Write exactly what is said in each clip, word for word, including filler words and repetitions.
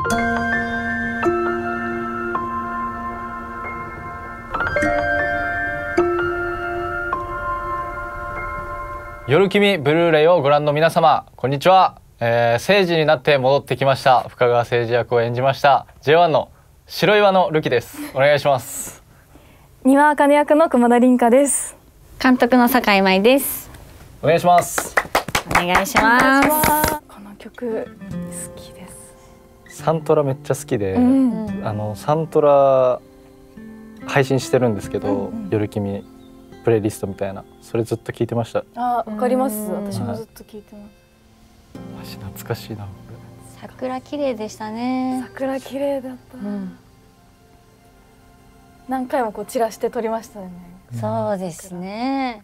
夜君ブルーレイをご覧の皆様、こんにちは。えー、政治になって戻ってきました深川誠二役を演じました ジェイワン の白岩のるきです。お願いします。 丹羽茜役の熊田凛香です。 監督の酒井舞です。 お願いします。 お願いします。 この曲好きです。 サントラめっちゃ好きで、 うん、 あのサントラ配信してるんですけど、うんうん、夜君プレイリストみたいな、それずっと聞いてました。 あ、わかります。私もずっと聞いてます。 マジ懐かしいな。 桜綺麗でしたね。 桜綺麗だった。うん、何回もこう散らして撮りましたよね。 そうですね。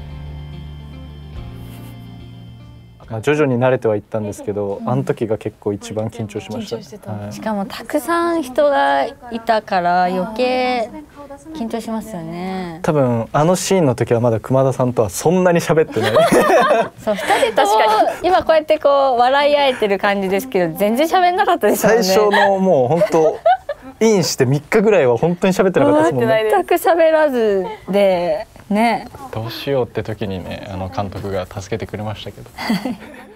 まあ徐々に慣れてはいったんですけど、うん、あの時が結構一番緊張しました。 し, たはい、しかもたくさん人がいたから余計緊張しますよね。 多分あのシーンの時はまだ熊田さんとはそんなに喋ってない。 そう、ふたりと今こうやってこう笑い合えてる感じですけど、全然喋んなかったですよね。 最初のもう本当インしてみっかぐらいは本当に喋ってなかったですもんね。 全く喋らずでね。 どうしようって時にね、あの監督が助けてくれましたけど。